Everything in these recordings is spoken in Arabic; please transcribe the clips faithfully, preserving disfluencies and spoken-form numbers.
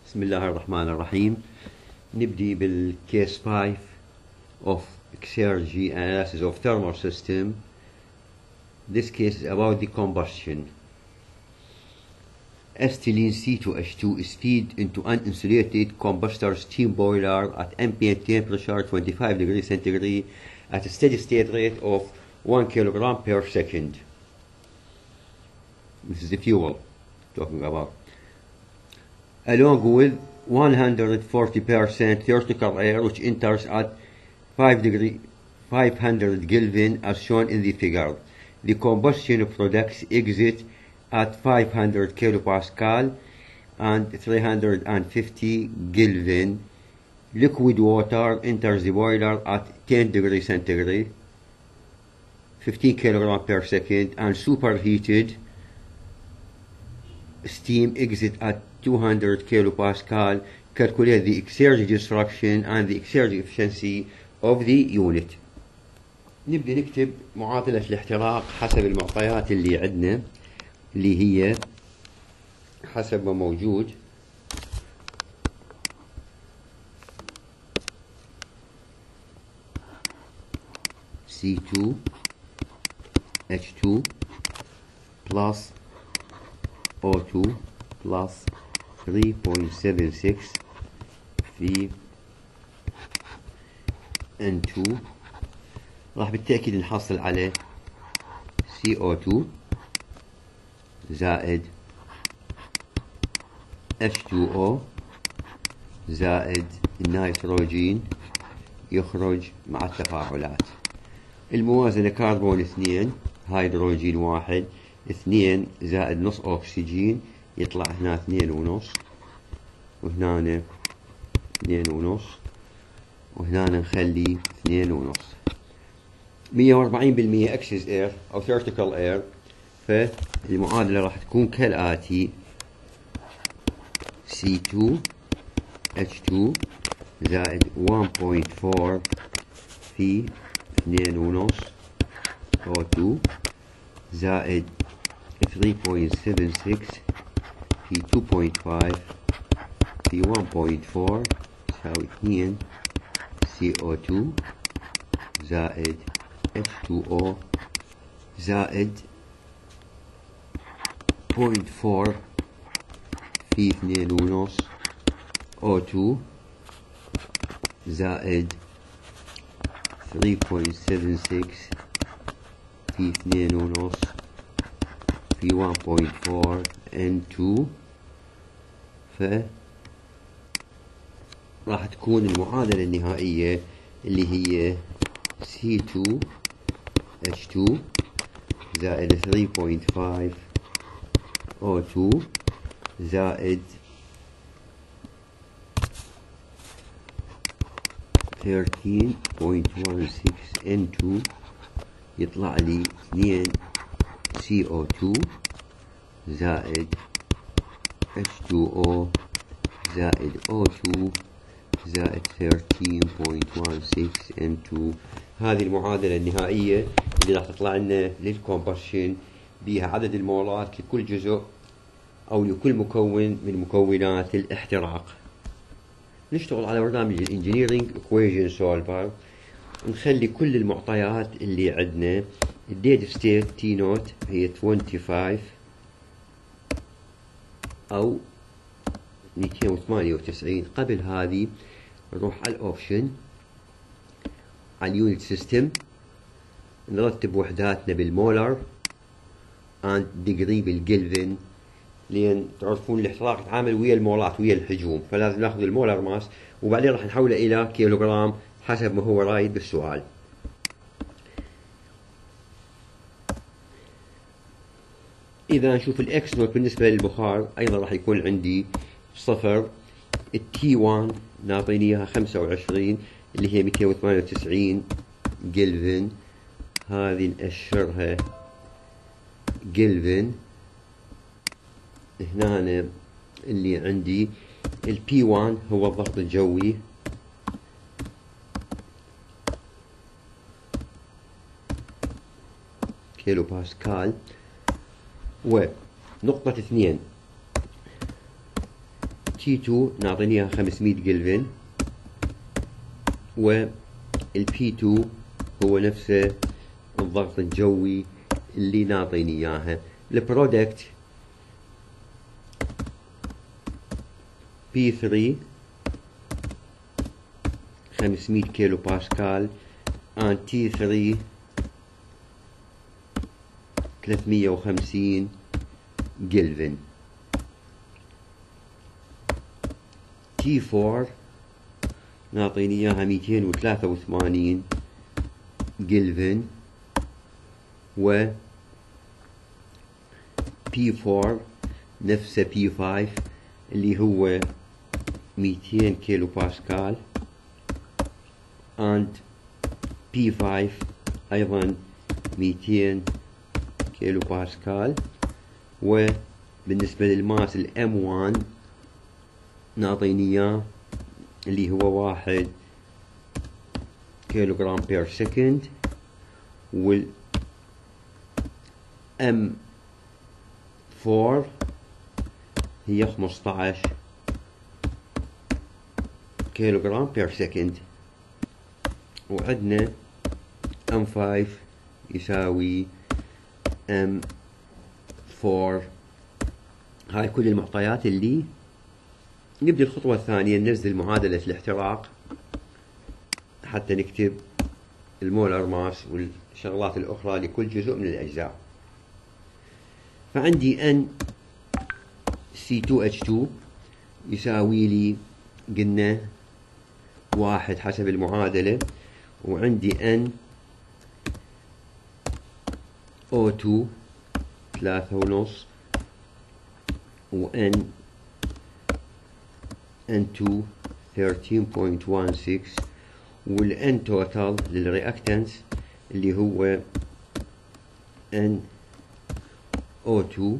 بسم الله الرحمن الرحيم. نبدي بالcase five of Exergy analysis of thermal system. This case is about the combustion. Ethylene C two H two is fed into an insulated combustor steam boiler at ambient temperature twenty-five degrees centigrade at a steady state rate of one kilogram per second. This is the fuel talking about. Along with one hundred forty percent theoretical air which enters at five degree, five hundred Kelvin as shown in the figure. The combustion products exit at five hundred kilopascal and three hundred fifty Kelvin. Liquid water enters the boiler at ten degrees centigrade, fifteen kilograms per second, and superheated steam exit at two hundred kilopascal. Calculate the Exergy destruction and the Exergy efficiency of the unit. نبدأ نكتب معادلة الاحتراق حسب المعطيات اللي عندنا، اللي هي حسب ما موجود. C two H two plus O two plus three point seven six في N two. راح بالتأكيد نحصل على C O two زائد H two O زائد النيتروجين يخرج مع التفاعلات. الموازنة كربون اثنين هيدروجين واحد، اثنين زائد نص أكسجين يطلع هنا اثنين ونص، وهنا اثنين ونص، وهنا نخلي اثنين ونص. مية وأربعين بالمية اكسس اير او theoretical air. فالمعادلة راح تكون كالآتي: C two H two زائد one point four في اثنين ونص O two زائد three point seven six في two point five في one point four تساوي اثنين C O two زائد H two O زائد zero point four في اثنين ونص O two زائد three point seven six في اثنين ونص في one point four N two. ف راح تكون المعادلة النهائية اللي هي C two H two زائد three point five O two زائد thirteen point one six N two يطلع لي اثنين C O two زائد H two O زائد O two زائد thirteen point one six N two. هذه المعادلة النهائية اللي راح تطلع لنا للكومبشن، بها عدد المولات لكل جزء أو لكل مكون من مكونات الاحتراق. نشتغل على برنامج الانجينيرينج equation solver. نخلي كل المعطيات اللي عندنا. الديد ستيت تي نوت هي خمسة وعشرين أو مئتين وثمانية وتسعين. قبل هذه نروح على الأوبشن، على اليونت سيستم، نرتب وحداتنا بالمولر اند ديجري بالكلفن، لين تعرفون الاحتراق يتعامل ويا المولات ويا الحجوم، فلازم ناخذ المولر ماس وبعدين راح نحوله الى كيلوغرام حسب ما هو رايد بالسؤال. اذا نشوف الاكس نوت بالنسبه للبخار ايضا راح يكون عندي صفر. التي واحد ناطيني اياها خمسة وعشرين اللي هي مئتين وثمانية وتسعين كلفن، هذه نأشرها كلفن. هنا اللي عندي البي واحد هو الضغط الجوي، كيلو باسكال. ونقطة اثنين التي اثنين نعطيني اياها خمسمية كلفن، والبي اثنين هو نفسه الضغط الجوي اللي نعطيني اياها. البرودكت بي ثلاثة خمسمية كيلو باسكال ان تي ثلاثة ثلاثمية وخمسين كلفن. تي أربعة نعطيني اياها مئتين وثلاثة وثمانين كلفن، و بي أربعة نفسه بي خمسة اللي هو مئتين كيلو باسكال and بي خمسة ايضا مئتين كيلو باسكال. وبالنسبة للماس الام واحد نعطيني اياه اللي هو واحد كيلو جرام بير سكند، وال ام أربعة هي خمسطعش كيلو جرام بير سكند، وعندنا ام خمسة يساوي ام أربعة. هاي كل المعطيات اللي نبدأ. الخطوة الثانية ننزل معادلة الاحتراق حتى نكتب المولر ماس والشغلات الأخرى لكل جزء من الأجزاء. فعندي ان سي اثنين اتش اثنين يساوي لي قلنا واحد حسب المعادلة، وعندي ان او اثنين ثلاثة ونص، وان ان اثنين ثلاثة عشر فاصلة ستة عشر، والان توتال للرياكتنس اللي هو ان او اثنين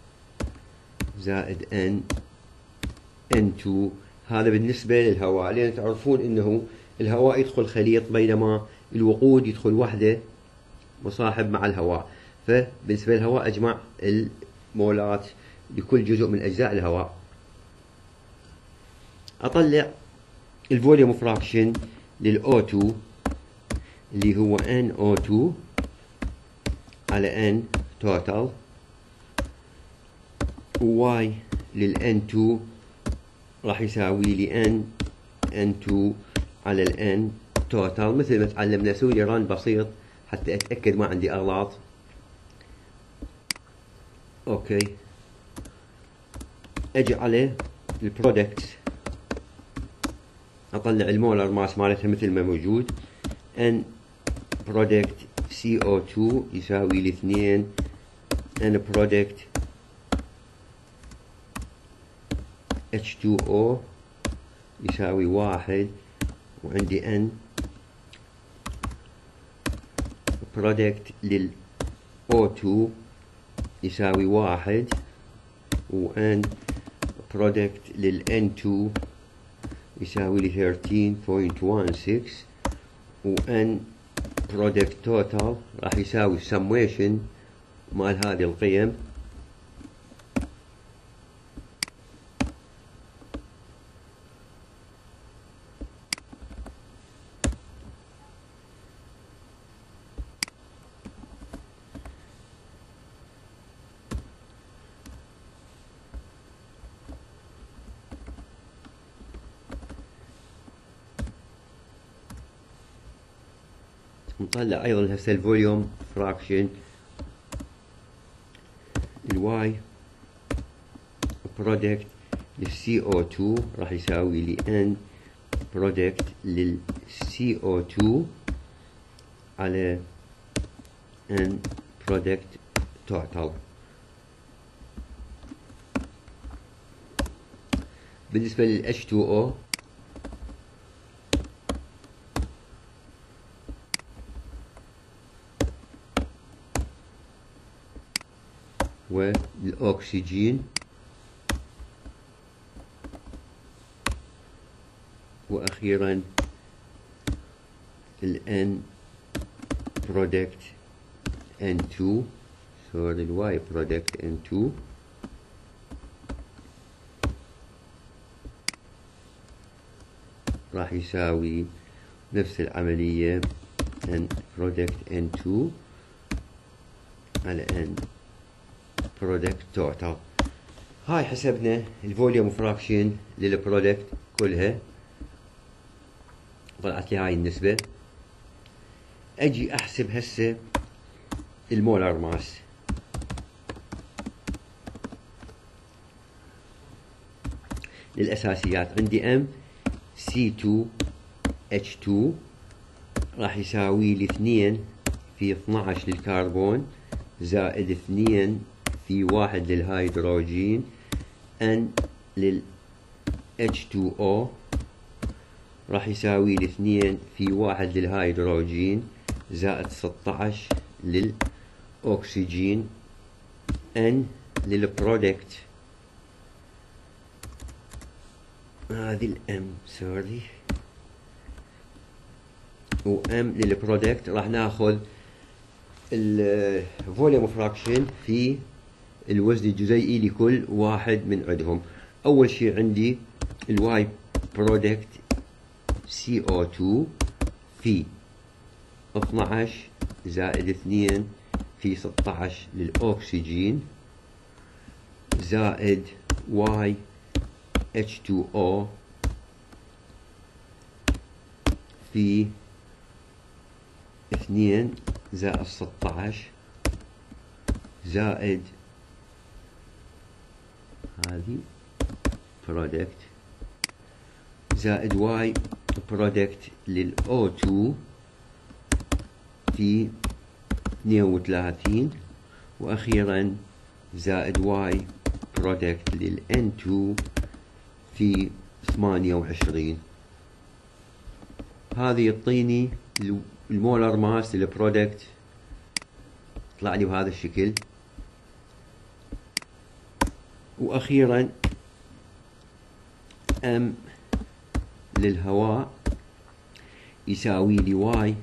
زائد ان ان اثنين. هذا بالنسبة للهواء، لأن تعرفون انه الهواء يدخل خليط بينما الوقود يدخل وحده مصاحب مع الهواء. فبالنسبة للهواء اجمع المولات لكل جزء من اجزاء الهواء. اطلع الفوليوم فراكشن للأو اثنين اللي هو ان او اثنين على ان توتال، وواي للان اثنين راح يساوي لي ان ان اثنين على الان توتال. مثل ما تعلمنا اسوي لي ران بسيط حتى اتاكد ما عندي اغلاط. اوكي، اجي على البرودكت اطلع المولر ماس مالتها مثل ما موجود. ان برودكت سي او اثنين يساوي لي اثنين، ان برودكت اتش اثنين او يساوي واحد، وعندي ان برودكت لل او اثنين يساوي واحد، وان برودكت لل ان اثنين يساوي لي ثلاثة عشر فاصلة ستة عشر، وان برودكت توتال راح يساوي السميشن مال هذه القيم. نطلع ايضا هسه الفوليوم فراكشن. الواي برودكت للسي او اثنين راح يساوي لي ان برودكت للسي او اثنين على ان برودكت توتال. بالنسبة لل اتش اثنين او والأكسجين، وأخيرا ال N product ان اثنين، so ال Y product ان اثنين راح يساوي نفس العملية N product إن تو على N product total. هاي حسبنا الفوليوم فراكشن للبرودكت كلها، طلعت لي هاي النسبة. اجي احسب هسه المولر ماس. للاساسيات عندي ام سي تو اتش تو راح يساوي لي اثنين في اثنعش للكربون زائد اثنين في واحد للهيدروجين ان لل اتش تو او راح يساوي لي اثنين في واحد للهيدروجين زائد ستعش للأكسجين ان للبرودكت. هذه الام سوري وام للبرودكت. راح ناخذ الفوليوم فراكشن في الوزن الجزيئي لكل واحد من عندهم. اول شيء عندي الواي برودكت سي او تو في اثنعش زائد اثنين في ستعش للأكسجين زائد واي اتش تو او في اثنين زائد ستعش زائد هذه برودكت زائد واي برودكت للأو تو في اثنين وثلاثين واخيرا زائد واي برودكت للإن تو في ثمانية وعشرين. هذه يعطيني المولر ماس للبرودكت طلع لي بهذا الشكل. واخيرا ام للهواء يساوي لي واي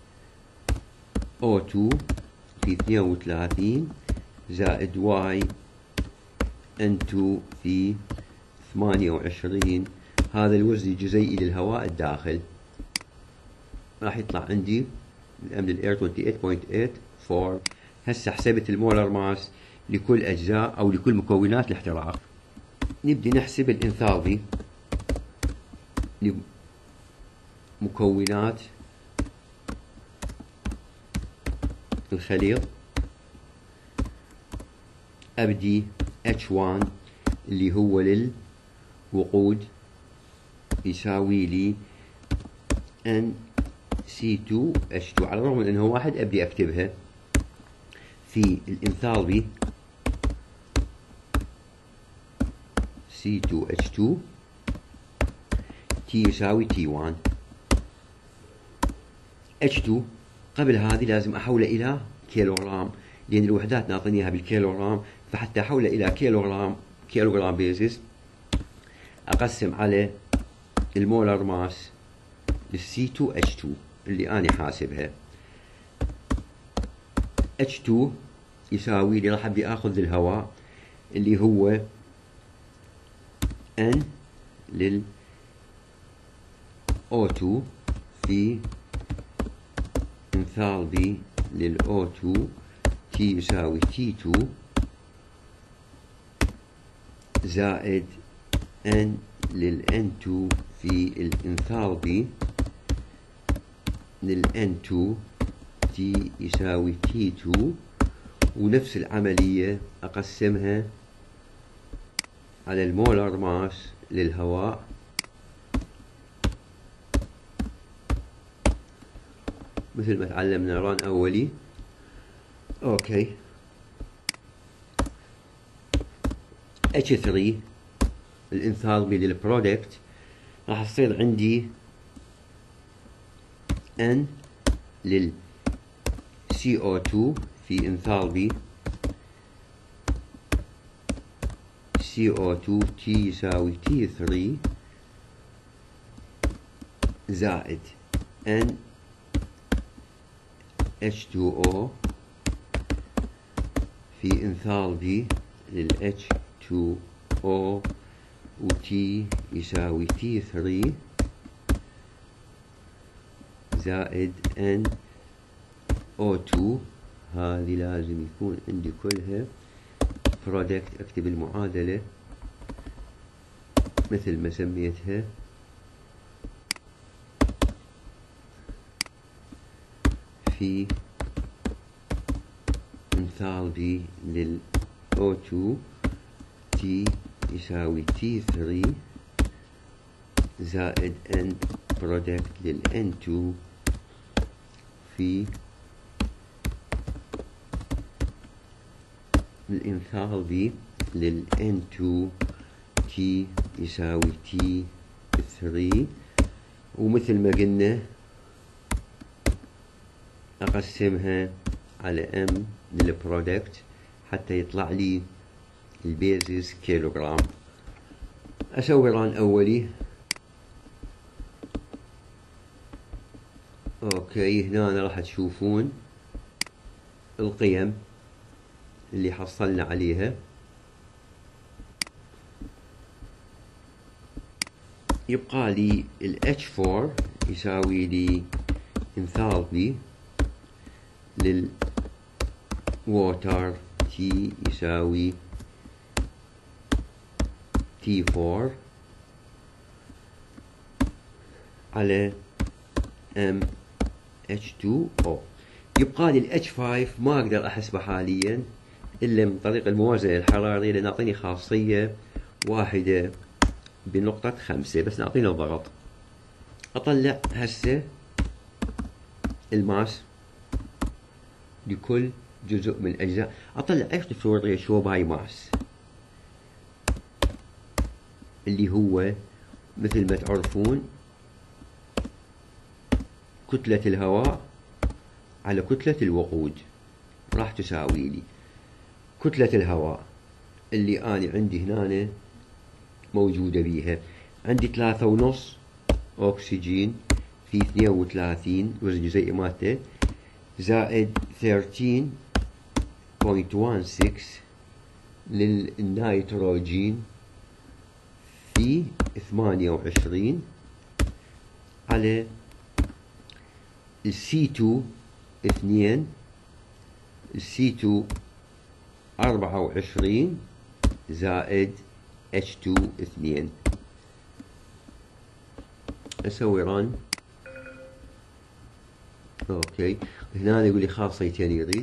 او تو في اثنين وثلاثين زائد واي ان تو في ثمانية وعشرين. هذا الوزن الجزيئي للهواء الداخل. راح يطلع عندي الام للاير ثمانية وعشرين فاصلة ثمانية أربعة. هسه حسبت المولر ماس لكل اجزاء او لكل مكونات الاحتراق. نبدي نحسب الانثالبي لمكونات الخليط. ابدي اتش واحد اللي هو للوقود يساوي لي ان سي تو اتش تو. على الرغم من انه واحد ابدي اكتبها في الانثالبي سي تو اتش تو تي يساوي تي واحد. اتش تو قبل هذه لازم احوله الى كيلوغرام لان الوحدات نعطيني اياها بالكيلوغرام، فحتى احوله الى كيلوغرام كيلوغرام بيزس اقسم على المولر ماس للسي تو اتش تو اللي انا حاسبها. اتش تو يساوي لي راح ابدي اخذ الهواء اللي هو ان لل او تو في انثالبي لل او تو تي يساوي تي تو زائد ان لل ان تو في الانثالبي لل ان تو تي يساوي تي تو. ونفس العملية أقسمها على المولر ماس للهواء مثل ما تعلمنا ران أولي. أوكي اتش ثلاثة الانثالبي للبرودكت راح تصير عندي ان لل سي او تو في انثالبي سي او تو تي يساوي تي ثلاثة زائد ان اتش تو او في انثالبي لل اتش تو او و T يساوي تي ثلاثة زائد ان او تو. هذه لازم يكون عندي كلها برودكت. اكتب المعادلة مثل ما سميتها في انثالبي لل او تو تي يساوي تي ثري زائد ان برودكت لل ان تو في الانثالبي لل ان تو تي يساوي تي ثري. ومثل ما قلنا أقسمها على ام للبرودكت حتى يطلع لي البيزز كيلوغرام. أسوي ران أولي. أوكي، هنا راح تشوفون القيم اللي حصلنا عليها. يبقى لي ال إتش فور يساوي لي انثالبي للووتر تي يساوي تي فور على ام إتش تو او. يبقى لي ال إتش فايف ما اقدر احسبه حاليا الا من طريق الموازنة الحرارية، لان اعطيني خاصية واحدة بنقطة خمسة، بس نعطينا الضغط. اطلع هسه الماس لكل جزء من الاجزاء. اطلع ايش الفلويد ريشيو باي ماس اللي هو مثل ما تعرفون كتلة الهواء على كتلة الوقود. راح تساوي لي كتلة الهواء اللي أنا عندي هنا موجودة بيها، عندي ثلاثة ونص أكسجين في اثنين وثلاثين وزن جزيئي مالته زائد ثلاثة عشر فاصلة ستة للنيتروجين في ثمانية وعشرين على السي تو اثنين، السي تو أربعة وعشرين زائد إتش تو اثنين. اسوي ران. اوكي، هنا يقول لي خاصيتين يريد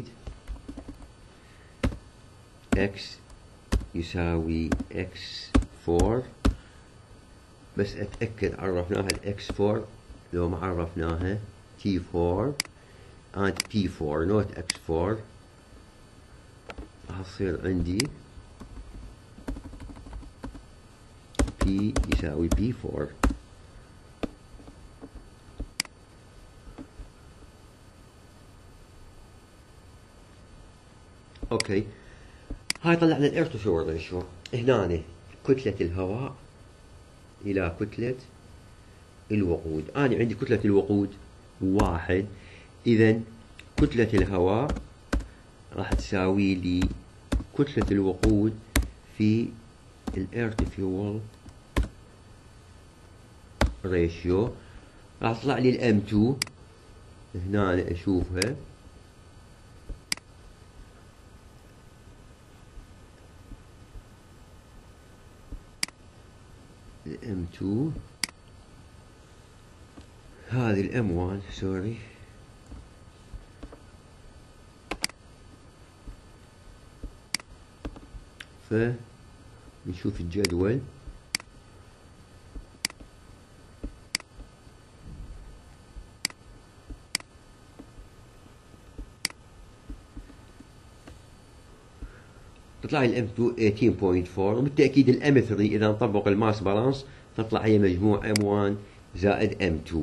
اكس يساوي اكس فور، بس اتاكد عرفناها الاكس فور. لو ما عرفناها تي فور and بي فور not اكس فور راح تصير عندي P يساوي بي فور. اوكي، هاي طلعنا الاير تو فلويد ريشيو. هنا كتلة الهواء الى كتلة الوقود. انا عندي كتلة الوقود واحد، اذا كتلة الهواء راح تساوي لي كتلة الوقود في الاير تو فيول ريشيو. راح تطلع لي الام تو. هنا اشوفها الام تو، هذه الام واحد سوري. فنشوف الجدول. تطلع لي الام تو ثمانية فاصلة أربعة، وبالتأكيد الام ثري إذا نطبق الماس بالانس تطلع هي مجموع ام واحد زائد ام تو.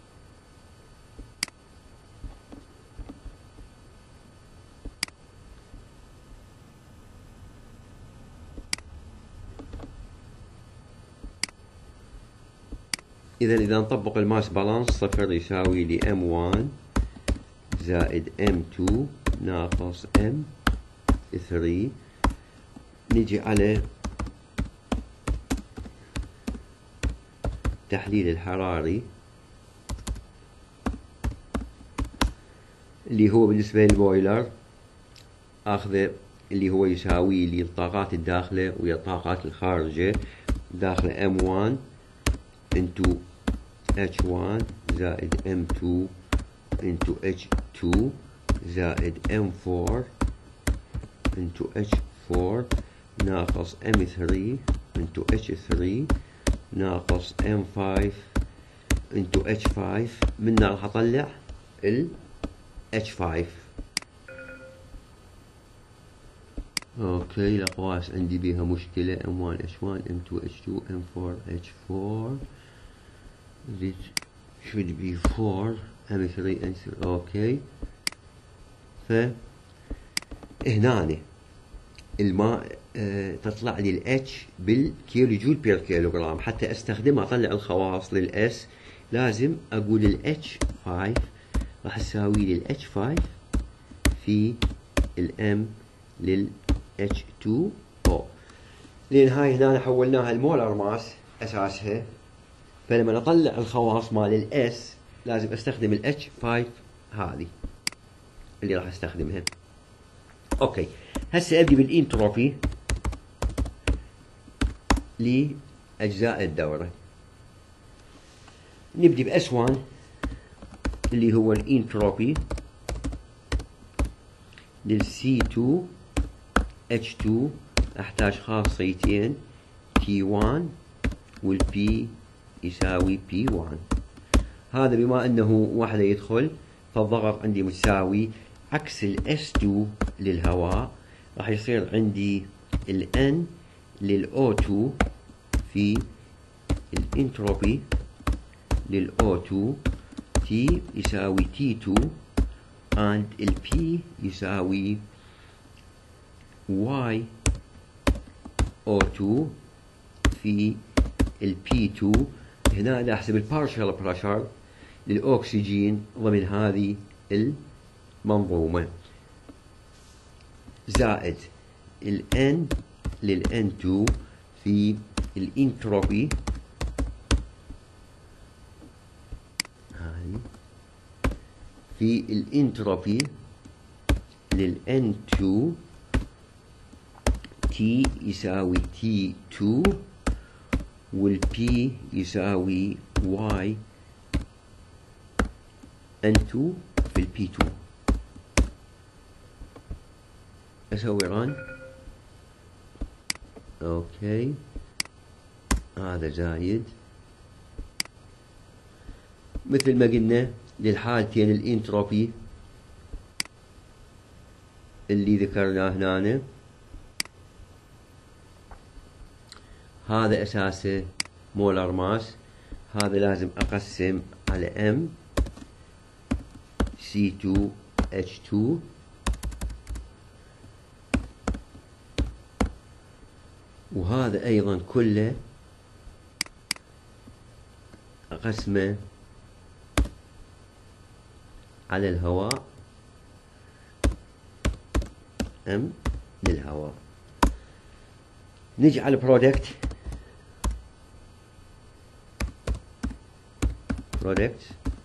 إذا إذا نطبق الماس بالانس صفر يساوي لي ام واحد زائد ام تو ناقص ام ثري. نجي على التحليل الحراري. اللي هو بالنسبة للبويلر اخذه اللي هو يساوي لي الطاقات الداخلة ويا الطاقات الخارجة. داخله ام واحد into اتش واحد زائد ام تو into اتش تو زائد ام فور into اتش فور ناقص ام ثري into اتش ثري ناقص ام فايف into اتش فايف. منها راح اطلع ال اتش فايف. اوكي الاقواس عندي بيها مشكلة. ام واحد اتش واحد ام تو اتش تو ام فور اتش فور this should be four ام ثري ام ثري. اوكي ف هنا الماء اه تطلع لي الاتش بالكيلو جول بير كيلوغرام. حتى استخدمها اطلع الخواص للاس لازم اقول الاتش خمسة راح تساوي لي الاتش خمسة في الام للاتش تو او، لان هاي هنا حولناها المولر ماس اساسها. فلما نطلع الخواص مال الاس لازم استخدم الاتش خمسة هذه اللي راح استخدمها. اوكي هسه ابدي بالانتروبي لاجزاء الدورة. نبدي باس واحد اللي هو الانتروبي للسي تو اتش تو احتاج خاصيتين تي واحد والبي يساوي بي واحد. هذا بما انه واحدة يدخل فالضغط عندي متساوي عكس الاس تو للهواء. راح يصير عندي الان للاو تو في الانتروبي للاو تو تي يساوي تي تو and البي يساوي واي او تو في البي تو. هنا بدي احسب البارشال بريشر للاكسجين ضمن هذه المنظومة زائد الان للان تو في الانتروبي هاي في الانتروبي للان تو تي يساوي تي تو والبي يساوي واي ان تو في البي تو. اسوي ران. اوكي هذا زايد مثل ما قلنا للحالتين الانتروبي اللي ذكرناه هنا. هذا اساسه مولر ماس. هذا لازم اقسم على ام سي تو اتش تو وهذا ايضا كله اقسمه على الهواء ام للهواء. نجي على البرودكت. برودكت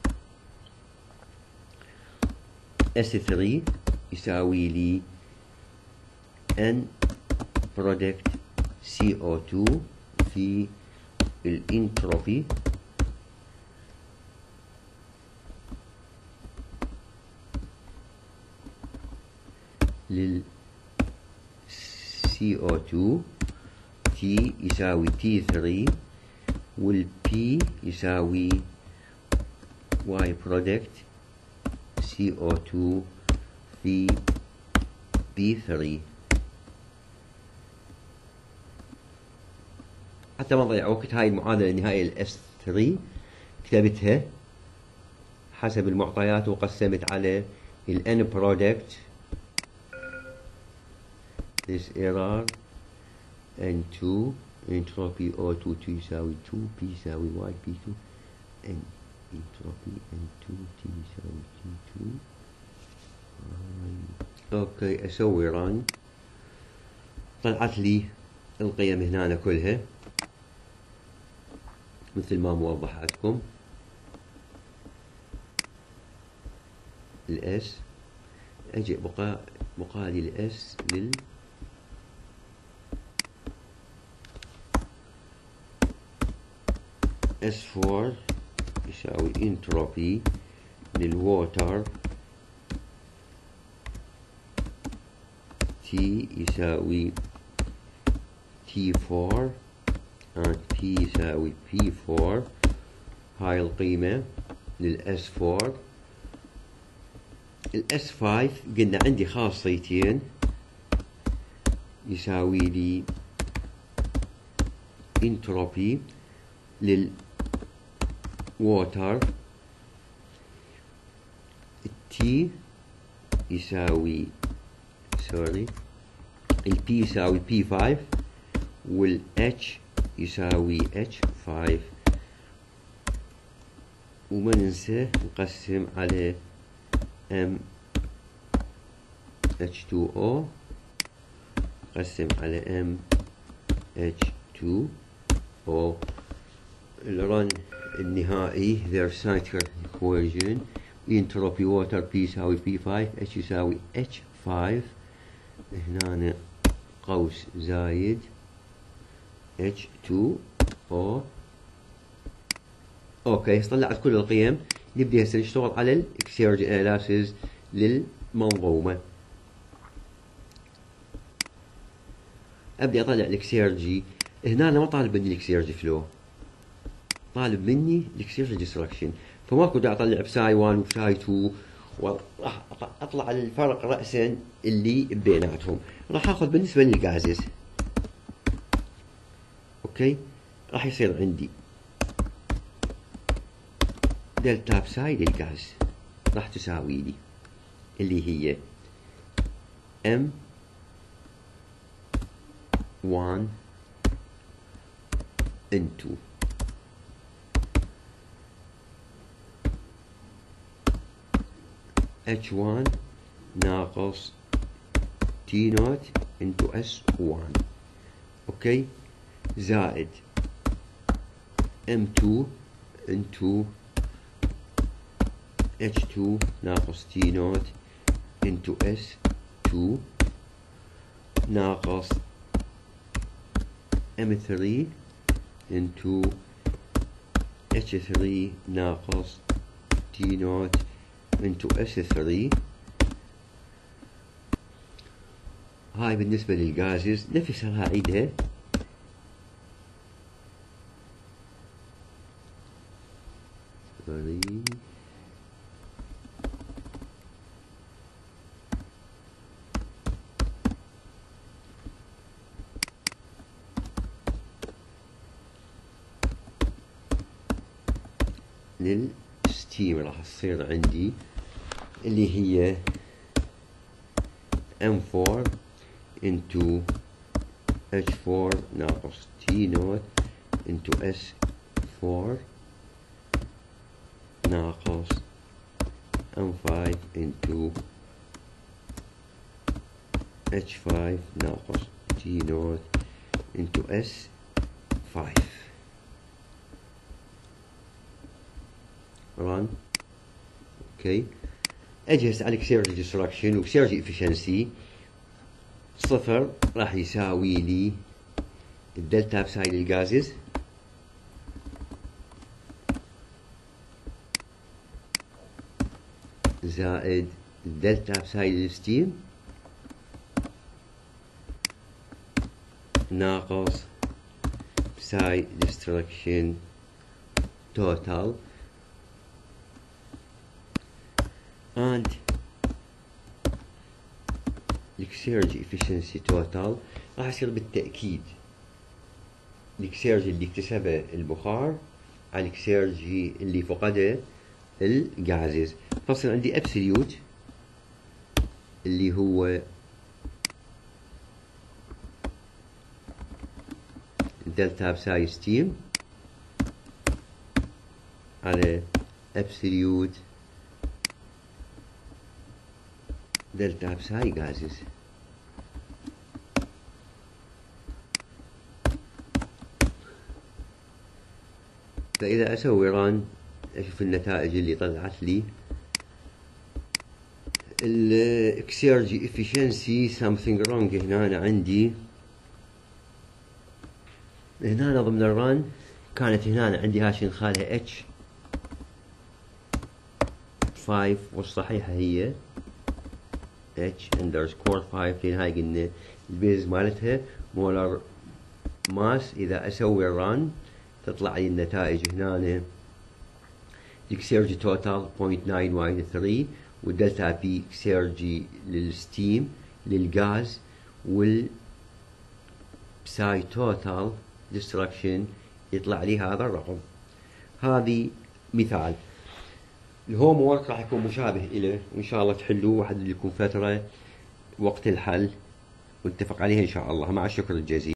اس ثري يساوي لي ان برودكت سي او تو في الانتروبي لل سي او تو تي يساوي تي ثري والبي يساوي واي برودكت سي او تو في بي ثري. حتى ما نضيع وقت هاي المعادلة النهائية الاس ثري كتبتها حسب المعطيات وقسمت على الان برودكت this error ان تو entropy او تو تي يساوي تو P يساوي Y بي تو N entropy ان تو T يساوي تي تو. اوكي اسوي ران. طلعت لي القيم هنا كلها مثل ما موضح عندكم. الاس أجي بقى بقالي الإس لل إس فور يساوي انتروبي للووتر تي يساوي تي فور and P يساوي بي فور. هاي القيمة للإس فور. الإس فايف قلنا عندي خاصيتين يساوي لي انتروبي للووتر التي يساوي سوري البي يساوي بي فايف والاتش يساوي اتش فايف. وما ننسى نقسم على ام اتش تو او نقسم على ام اتش تو او. الرن النهائي their cycle equation entropy water P يساوي بي فايف H يساوي اتش فايف. هنا قوس زايد اتش تو او. اوكي طلعت كل القيم. نبدأ هسه نشتغل على الاكسيرجي اناليسيس للمنظومة. ابدأ اطلع الاكسيرجي. هنا أنا ما طالب مني الاكسيرجي فلو، طالب مني الاكسيرجي ديستركشن، فماكو داعي اطلع بساي واحد وبساي اثنين وراح اطلع على الفرق رأسا اللي بيناتهم. راح اخذ بالنسبة للغازز اوكي راح يصير عندي دلتا بساي للغاز راح تساوي لي اللي هي ام واحد انتو اتش واحد ناقص تي نوت انتو اس واحد اوكي زائد ام تو انتو اتش تو ناقص تي نوت انتو اس تو ناقص ام ثري انتو اتش ثري ناقص تي نوت انتو اس ثري. هاي بالنسبة للغازز نفسها هعيدها. سوري للستيم راح تصير عندي اللي هي ام فور into اتش فور ناقص تي نوت into اس فور ناقص ام فايف into اتش فايف ناقص تي نوت into اس فايف. run اوكي. اجهز على اكسيرجي ديستركشن واكسيرجي افشنسي صفر راح يساوي لي الدلتا بساي للغازز زائد الدلتا بساي للستيم ناقص بساي ديستركشن توتال and الاكسيرجي efficiency total راح يصير بالتأكيد الاكسيرجي اللي اكتسبه البخار على الاكسيرجي اللي فقده الغازز. فصل عندي ابسوليوت اللي هو دلتا بساي ستيم على ابسوليوت دلتا بساي غازز. فإذا أسوي ران أشوف النتائج اللي طلعت لي الاكسيرجي efficiency something wrong هنا أنا عندي هنا ضمن الرن كانت هنا عندي هاشي نخالها اتش خمسة والصحيحة هي اتش underscore خمسة لأن هاي قلنا البيز مالتها مولر ماس. إذا أسوي الرن تطلع لي النتائج هنا اكسيرجي توتال صفر فاصلة تسعة واحد ثلاثة والدلتا بي اكسيرجي للستيم للغاز والبساي توتال ديستركشن يطلع لي هذا الرقم. هذه مثال. الهوم وورك راح يكون مشابه إليه وإن شاء الله تحلوه وحدد لكم فترة وقت الحل ونتفق عليها إن شاء الله. مع الشكر الجزيل.